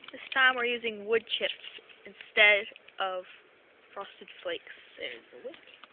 This time we're using wood chips instead of frosted flakes. There's the whip.